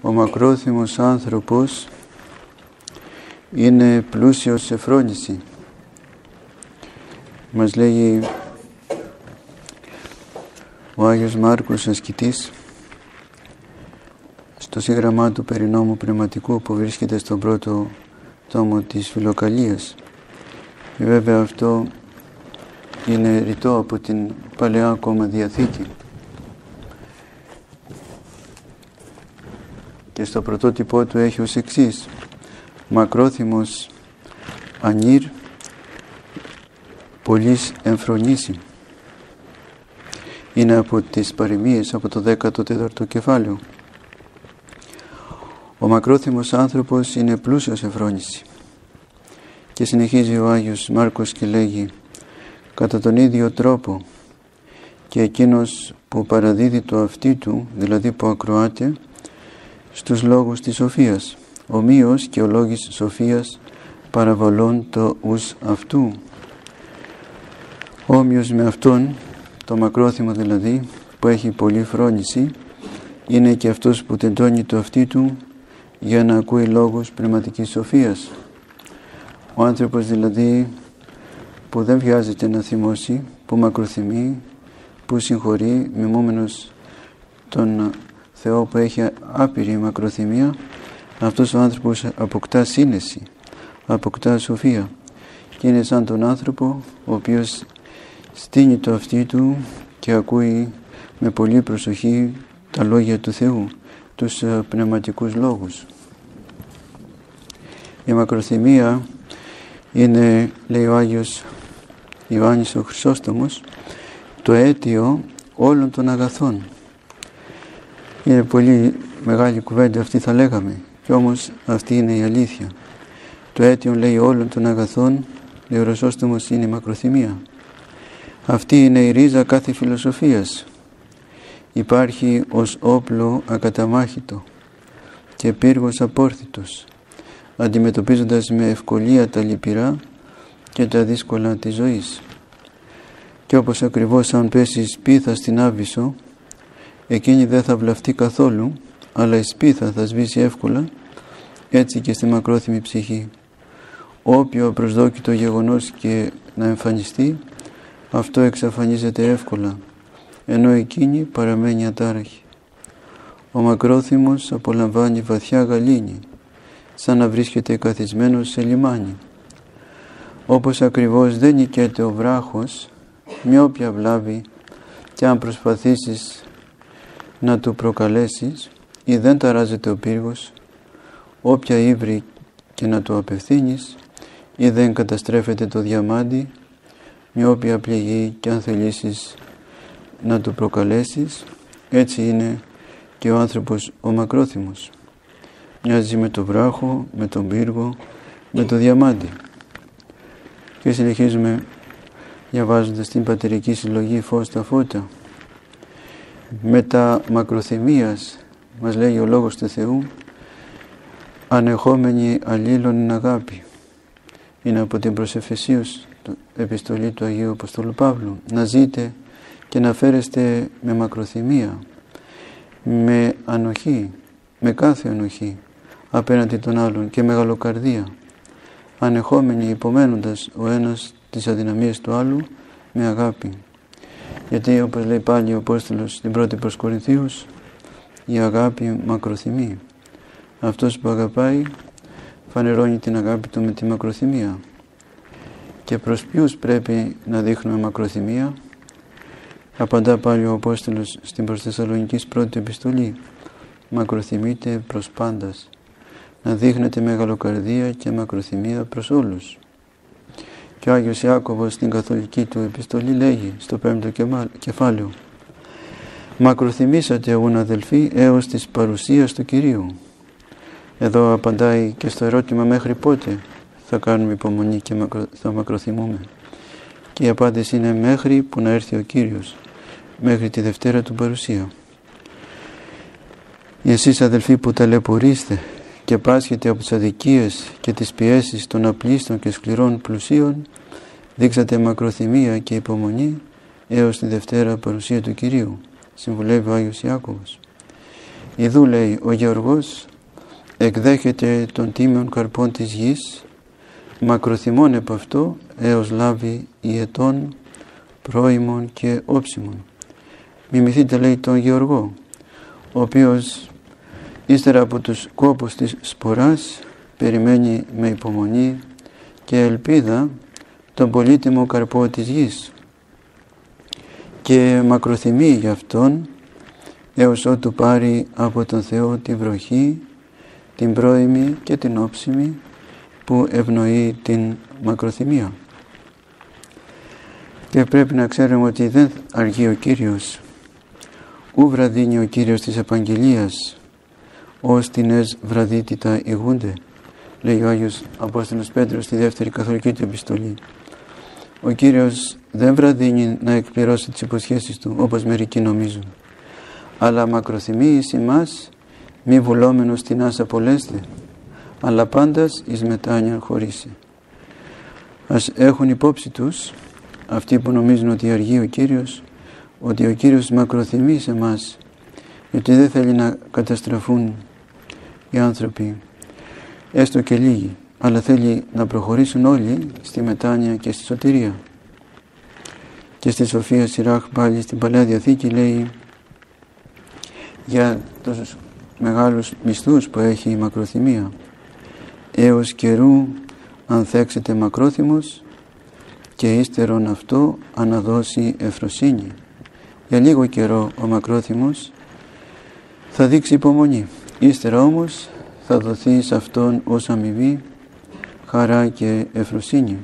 Ο μακρόθυμος άνθρωπος είναι πλούσιος σε φρόνηση. Μας λέγει ο Άγιος Μάρκος Ασκητής στο σύγγραμμά του περί νόμου πνευματικού που βρίσκεται στον πρώτο τόμο της Φιλοκαλίας. Και βέβαια αυτό είναι ρητό από την Παλαιά ακόμα Διαθήκη. Και στο πρωτότυπό του έχει ως εξής: μακρόθυμος ανήρ πολλής εμφρονήσει. Είναι από τις παροιμίες, από το 14ο κεφάλαιο. Ο μακρόθυμος άνθρωπος είναι πλούσιος σε φρόνηση. Και συνεχίζει ο Άγιος Μάρκος και λέγει: κατά τον ίδιο τρόπο και εκείνος που παραδίδει το αυτί του, δηλαδή που ακροάται, στους λόγους της σοφίας, ομοίως και ο λόγης σοφίας παραβολών το ους αυτού. Όμοιος με αυτόν, το μακρόθυμο δηλαδή, που έχει πολλή φρόνηση, είναι και αυτός που τεντώνει το αυτί του για να ακούει λόγους πνευματικής σοφίας. Ο άνθρωπος δηλαδή που δεν βιάζεται να θυμώσει, που μακροθυμεί, που συγχωρεί, μιμούμενος τον Θεό που έχει άπειρη μακροθυμία, αυτός ο άνθρωπος αποκτά σύνεση, αποκτά σοφία και είναι σαν τον άνθρωπο ο οποίος στείνει το αυτί του και ακούει με πολύ προσοχή τα λόγια του Θεού, τους πνευματικούς λόγους. Η μακροθυμία είναι, λέει ο Άγιος Ιωάννης ο Χρυσόστομος, το αίτιο όλων των αγαθών. Είναι πολύ μεγάλη κουβέντα αυτή, θα λέγαμε, και όμως αυτή είναι η αλήθεια. Το αίτιο, λέει, όλων των αγαθών, λέει ο Χρυσόστομος, είναι η μακροθυμία. Αυτή είναι η ρίζα κάθε φιλοσοφίας. Υπάρχει ως όπλο ακαταμάχητο και πύργος απόρθητος, αντιμετωπίζοντας με ευκολία τα λυπηρά και τα δύσκολα της ζωής. Και όπως ακριβώς αν πέσει σπίθα στην άβυσσο, εκείνη δεν θα βλαφτεί καθόλου, αλλά η σπίθα θα σβήσει εύκολα, έτσι και στη μακρόθυμη ψυχή. Όποιο προσδόκητο γεγονός και να εμφανιστεί, αυτό εξαφανίζεται εύκολα, ενώ εκείνη παραμένει ατάραχη. Ο μακρόθυμος απολαμβάνει βαθιά γαλήνη, σαν να βρίσκεται καθισμένος σε λιμάνι. Όπως ακριβώς δεν νικέται ο βράχος με όποια βλάβη και αν προσπαθήσεις να του προκαλέσεις, ή δεν ταράζεται ο πύργος όποια ύβρι και να του απευθύνεις, ή δεν καταστρέφεται το διαμάντι με όποια πληγή και αν θελήσεις να του προκαλέσεις. Έτσι είναι και ο άνθρωπος ο μακρόθυμος. Μοιάζει με το βράχο, με τον πύργο, με το διαμάντι. Και συνεχίζουμε διαβάζοντας την πατερική συλλογή Φως στα φώτα. Μετά μακροθυμίας, μας λέει ο Λόγος του Θεού, ανεχόμενοι αλλήλων in αγάπη. Είναι από την προς Εφεσίους, επιστολή του Αγίου Αποστόλου Παύλου. Να ζείτε και να φέρεστε με μακροθυμία, με ανοχή, με κάθε ανοχή απέναντι των άλλων και μεγαλοκαρδία, ανεχόμενοι, υπομένοντας ο ένας τις αδυναμίες του άλλου με αγάπη. Γιατί όπως λέει πάλι ο Απόστολος στην πρώτη προς Κορινθίους, η αγάπη μακροθυμεί. Αυτός που αγαπάει φανερώνει την αγάπη του με τη μακροθυμία. Και προς ποιους πρέπει να δείχνουμε μακροθυμία? Απαντά πάλι ο Απόστολος στην προς Θεσσαλονικής πρώτη επιστολή: μακροθυμείτε προς πάντας, να δείχνετε μεγαλοκαρδία και μακροθυμία προς όλους. Και ο Άγιος Ιάκωβος στην καθολική του επιστολή λέγει στο 5ο κεφάλαιο: μακροθυμήσατε ούν αδελφοί έως της παρουσίας του Κυρίου. Εδώ απαντάει και στο ερώτημα μέχρι πότε θα κάνουμε υπομονή και θα μακροθυμούμε. Και η απάντηση είναι μέχρι που να έρθει ο Κύριος, μέχρι τη Δευτέρα του παρουσία. Εσείς αδελφοί που ταλαιπωρείστε και πάσχετε από τις αδικίες και τις πιέσεις των απλήστων και σκληρών πλουσίων, δείξατε μακροθυμία και υπομονή έως τη Δευτέρα παρουσία του Κυρίου, συμβουλεύει ο Άγιος Ιάκωβος. Ιδού, λέει, ο Γεωργός εκδέχεται των τίμιων καρπών της γης, μακροθυμών επ' αυτό, έως λάβει ιετών, πρόημων και όψιμων. Μιμηθείτε, λέει, τον Γεωργό, ο οποίος ύστερα από τους κόπους της σποράς περιμένει με υπομονή και ελπίδα τον πολύτιμο καρπό της γης και μακροθυμεί γι' αυτόν έως ότου πάρει από τον Θεό τη βροχή, την πρόημη και την όψιμη που ευνοεί την μακροθυμία. Και πρέπει να ξέρουμε ότι δεν αργεί ο Κύριος, ου βραδύνει ο Κύριος της Επαγγελίας, ως την εσ βραδύτητα ηγούνται, λέει ο Άγιος Απόστολος Πέτρος στη δεύτερη καθολική του επιστολή. Ο Κύριος δεν βραδύνει να εκπληρώσει τις υποσχέσεις του, όπως μερικοί νομίζουν, αλλά μακροθυμεί εις ημάς, μη βουλόμενος τινάς απολέσθε, αλλά πάντας εις μετάνοια χωρίσε. Ας έχουν υπόψη τους αυτοί που νομίζουν ότι αργεί ο Κύριος, ότι ο Κύριος μακροθυμεί σε εμάς, γιατί δεν θέλει να καταστραφούν οι άνθρωποι, έστω και λίγοι, αλλά θέλει να προχωρήσουν όλοι στη μετάνοια και στη σωτηρία. Και στη Σοφία Σιράχ, πάλι στην Παλαιά Διαθήκη, λέει για τους μεγάλους μισθούς που έχει η μακροθυμία. Έως καιρού ανθέξετε μακρόθυμος και ύστερον αυτό αναδώσει ευφροσύνη. Για λίγο καιρό ο μακρόθυμος θα δείξει υπομονή. Ύστερα όμως θα δοθεί σε αυτόν ως αμοιβή χαρά και ευφροσύνη.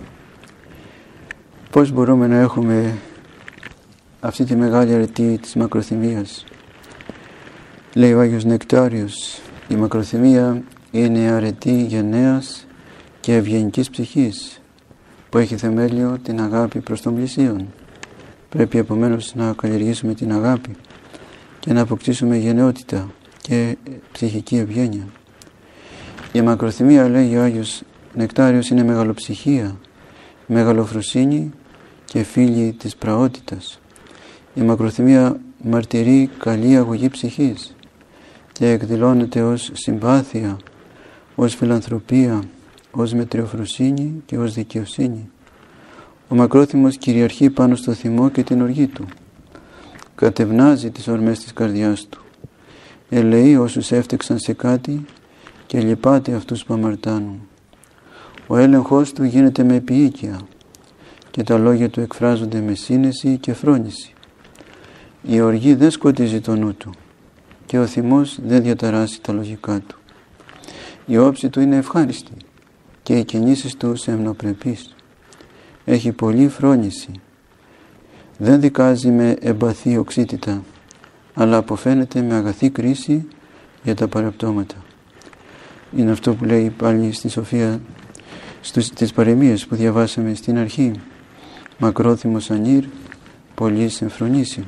Πώς μπορούμε να έχουμε αυτή τη μεγάλη αρετή της μακροθυμίας? Λέει ο Άγιος Νεκτάριος, η μακροθυμία είναι αρετή γενναίας και ευγενικής ψυχής που έχει θεμέλιο την αγάπη προς τον πλησίον. Πρέπει επομένως να καλλιεργήσουμε την αγάπη και να αποκτήσουμε γενναιότητα και ψυχική ευγένεια. Η μακροθυμία, λέει ο Άγιος Νεκτάριος, είναι μεγαλοψυχία, μεγαλοφροσύνη και φίλη της πραότητας. Η μακροθυμία μαρτυρεί καλή αγωγή ψυχής και εκδηλώνεται ως συμπάθεια, ως φιλανθρωπία, ως μετριοφροσύνη και ως δικαιοσύνη. Ο μακρόθυμος κυριαρχεί πάνω στο θυμό και την οργή του. Κατευνάζει τις ορμές της καρδιάς του. Ελεεί όσους έφτεξαν σε κάτι και λυπάται αυτούς που αμαρτάνουν. Ο έλεγχος του γίνεται με επιοίκεια και τα λόγια του εκφράζονται με σύνεση και φρόνηση. Η οργή δεν σκοτίζει το νου του και ο θυμός δεν διαταράσει τα λογικά του. Η όψη του είναι ευχάριστη και οι κινήσεις του σεμνοπρεπείς. Έχει πολλή φρόνηση. Δεν δικάζει με εμπαθή οξύτητα, αλλά αποφαίνεται με αγαθή κρίση για τα παραπτώματα. Είναι αυτό που λέει πάλι στη Σοφία, στις παροιμίες που διαβάσαμε στην αρχή. Μακρόθυμος ανήρ, πολύς εμφρονήσει.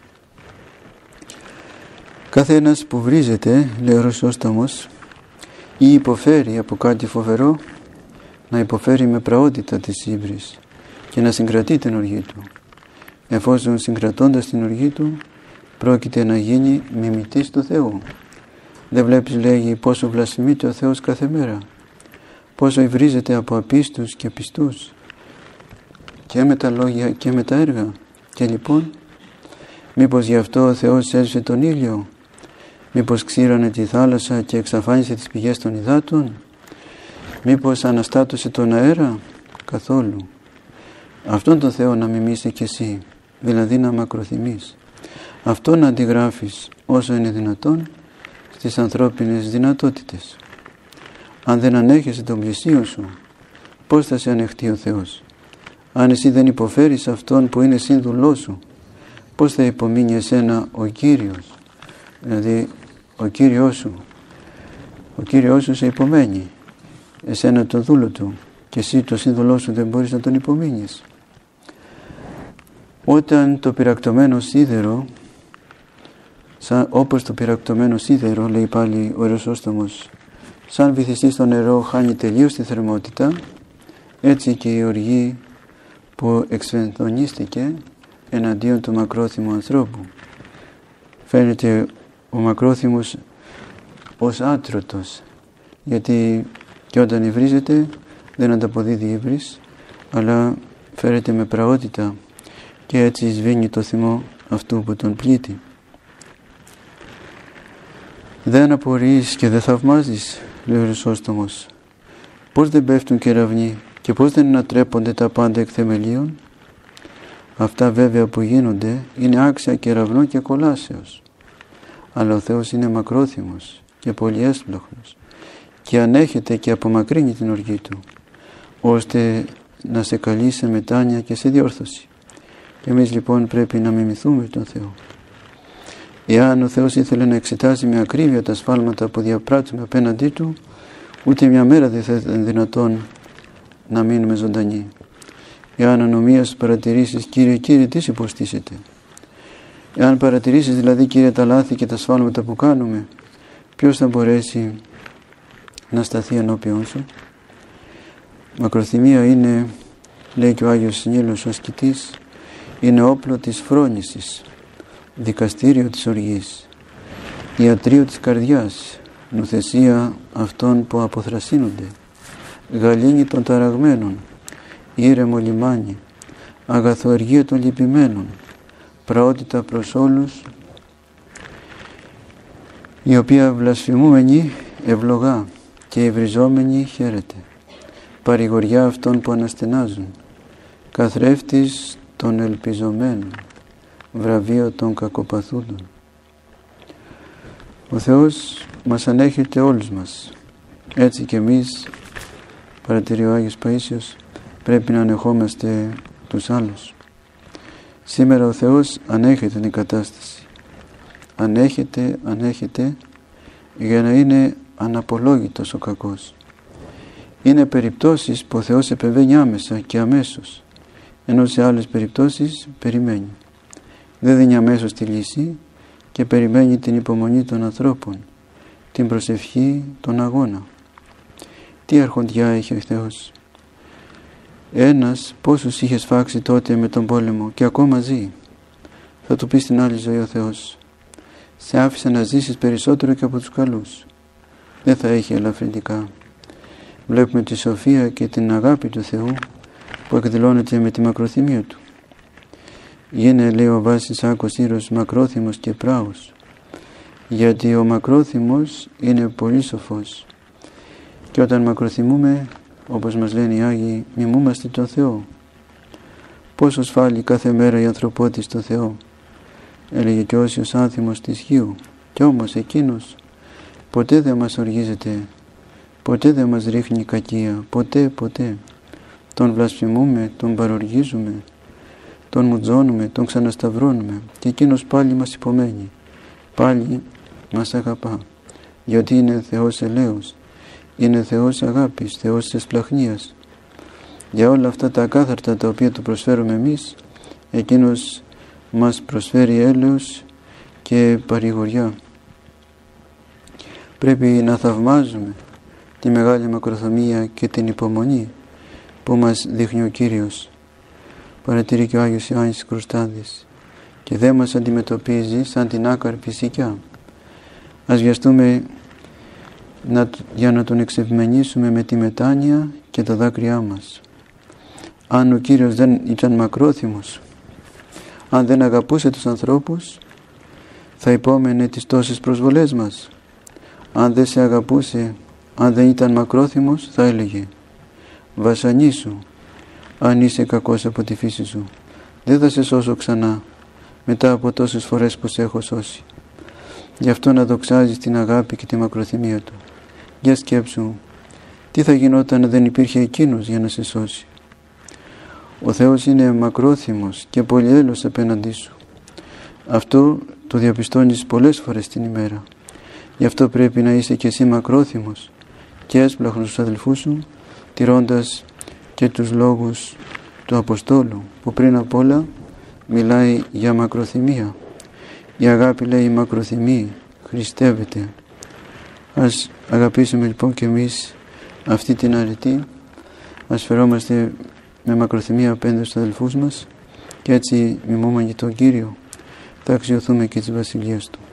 Κάθε ένας που βρίζεται, λέει ο Χρυσόστομος, ή υποφέρει από κάτι φοβερό, να υποφέρει με πραότητα της ύβρης και να συγκρατεί την οργή του. Εφόσον συγκρατώντας την οργή του, πρόκειται να γίνει μιμητής του Θεού. Δεν βλέπεις, λέγει, πόσο βλασφημείται ο Θεός κάθε μέρα, πόσο υβρίζεται από απίστους και πιστούς, και με τα λόγια και με τα έργα. Και λοιπόν, μήπως γι' αυτό ο Θεός έσβησε τον ήλιο, μήπως ξύρανε τη θάλασσα και εξαφάνισε τις πηγές των υδάτων, μήπως αναστάτωσε τον αέρα? Καθόλου. Αυτόν τον Θεό να μιμήσει κι εσύ, δηλαδή να μακροθυμείς. Αυτό να αντιγράφεις όσο είναι δυνατόν στις ανθρώπινες δυνατότητες. Αν δεν ανέχεσαι τον πλησίον σου, πώς θα σε ανεχτεί ο Θεός? Αν εσύ δεν υποφέρεις αυτόν που είναι σύνδουλός σου, πώς θα υπομείνει εσένα ο Κύριος? Δηλαδή ο Κύριος σου σε υπομένει, εσένα το δούλο του, και εσύ το σύνδουλό σου δεν μπορείς να τον υπομείνεις. Όταν το πυρακτωμένο σίδερο, όπως το πυρακτωμένο σίδερο, λέει πάλι ο Χρυσόστομος, σαν βυθιστεί στο νερό χάνει τελείως τη θερμότητα, έτσι και η οργή που εξφενθονίστηκε εναντίον του μακρόθυμου ανθρώπου. Φαίνεται ο μακρόθυμος ως άτρωτος, γιατί και όταν υβρίζεται δεν ανταποδίδει ύβρις, αλλά φέρεται με πραότητα και έτσι σβήνει το θυμό αυτού που τον πλήττει. Δεν απορείς και δεν θαυμάζεις, λέει ο Χρυσόστομος, πώς δεν πέφτουν κεραυνοί και πώς δεν ανατρέπονται τα πάντα εκ θεμελίων. Αυτά βέβαια που γίνονται είναι άξια κεραυνών και κολάσεως, αλλά ο Θεός είναι μακρόθυμος και πολύ έσπλαχνος και ανέχεται και απομακρύνει την οργή του, ώστε να σε καλεί σε μετάνοια και σε διόρθωση. Και εμείς λοιπόν πρέπει να μιμηθούμε τον Θεό. Εάν ο Θεός ήθελε να εξετάσει με ακρίβεια τα σφάλματα που διαπράττουμε απέναντί Του, ούτε μια μέρα δεν θα ήταν δυνατόν να μείνουμε ζωντανοί. Εάν ανομίας παρατηρήσεις, Κύριε, τι υποστήσετε. Εάν παρατηρήσεις δηλαδή, Κύριε, τα λάθη και τα σφάλματα που κάνουμε, ποιος θα μπορέσει να σταθεί ενώπιον Σου. Μακροθυμία είναι, λέει και ο Άγιος Νείλος ο ασκητής, είναι όπλο της φρόνησης, δικαστήριο της οργής, ιατρείο της καρδιάς, νουθεσία αυτών που αποθρασύνονται, γαλήνη των ταραγμένων, ήρεμο λιμάνι, αγαθοεργία των λυπημένων, πραότητα προς όλους, η οποία βλασφημούμενη ευλογά και υβριζόμενη χαίρεται, παρηγοριά αυτών που αναστενάζουν, καθρέφτης των ελπιζομένων, βραβείο των κακοπαθούντων. Ο Θεός μας ανέχεται όλους μας. Έτσι και εμείς, παρατηρεί ο Άγιος Παΐσιος, πρέπει να ανεχόμαστε τους άλλους. Σήμερα ο Θεός ανέχεται την κατάσταση. Ανέχεται για να είναι αναπολόγητος ο κακός. Είναι περιπτώσεις που ο Θεός επεμβαίνει άμεσα και αμέσως, ενώ σε άλλες περιπτώσεις περιμένει. Δεν δίνει αμέσως τη λύση και περιμένει την υπομονή των ανθρώπων, την προσευχή, τον αγώνα. Τι αρχοντιά είχε ο Θεός. Ένας πόσους είχε σφάξει τότε με τον πόλεμο και ακόμα ζει. Θα του πει στην άλλη ζωή ο Θεός, σε άφησε να ζήσεις περισσότερο και από τους καλούς. Δεν θα έχει ελαφρυντικά. Βλέπουμε τη σοφία και την αγάπη του Θεού που εκδηλώνεται με τη μακροθυμία Του. Γίνε, λέει ο Βάσης Άκος Ήρος, μακρόθυμος και πράος, γιατί ο μακρόθυμος είναι πολύ σοφός. Και όταν μακροθυμούμε, όπως μας λένε οι Άγιοι, μιμούμαστε τον Θεό. Πόσο σφάλει κάθε μέρα η ανθρωπότης στο Θεό, έλεγε και ο Όσιος Άνθιμος της Χίου, κι όμως Εκείνος ποτέ δεν μας οργίζεται, ποτέ δεν μας ρίχνει κακία, ποτέ. Τον βλασφημούμε, τον παροργίζουμε, τον μουτζώνουμε, τον ξανασταυρώνουμε και Εκείνος πάλι μας υπομένει, πάλι μας αγαπά, γιατί είναι Θεός ελέους, είναι Θεός αγάπης, Θεός εσπλαχνίας. Για όλα αυτά τα ακάθαρτα τα οποία Του προσφέρουμε εμείς, Εκείνος μας προσφέρει έλεος και παρηγοριά. Πρέπει να θαυμάζουμε τη μεγάλη μακροθυμία και την υπομονή που μας δείχνει ο Κύριος. Παρατηρεί και ο Άγιος Ιωάννης Κροστάδης, και δεν μας αντιμετωπίζει σαν την άκαρπη σικιά. Ας βιαστούμε για να Τον εξευμενήσουμε με τη μετάνοια και τα δάκρυά μας. Αν ο Κύριος δεν ήταν μακρόθυμος, αν δεν αγαπούσε τους ανθρώπους, θα υπόμενε τις τόσες προσβολές μας. Αν δεν σε αγαπούσε, αν δεν ήταν μακρόθυμος, θα έλεγε βασανίσου, αν είσαι κακός από τη φύση σου. Δεν θα σε σώσω ξανά μετά από τόσες φορές που σε έχω σώσει. Γι' αυτό να δοξάζεις την αγάπη και τη μακροθυμία Του. Για σκέψου, τι θα γινόταν αν δεν υπήρχε Εκείνος για να σε σώσει. Ο Θεός είναι μακρόθυμος και πολυέλεος απέναντί σου. Αυτό το διαπιστώνεις πολλές φορές την ημέρα. Γι' αυτό πρέπει να είσαι και εσύ μακρόθυμος και έσπλαχνος στους αδελφούς σου, τηρώντας και τους λόγους του Αποστόλου, που πριν απ' όλα μιλάει για μακροθυμία. Η αγάπη, λέει, η μακροθυμία χριστεύεται. Ας αγαπήσουμε λοιπόν και εμείς αυτή την αρετή, ας φερόμαστε με μακροθυμία απέναντι στους αδελφούς μας και έτσι μιμούμενοι τον Κύριο θα αξιωθούμε και της Βασιλείας Του.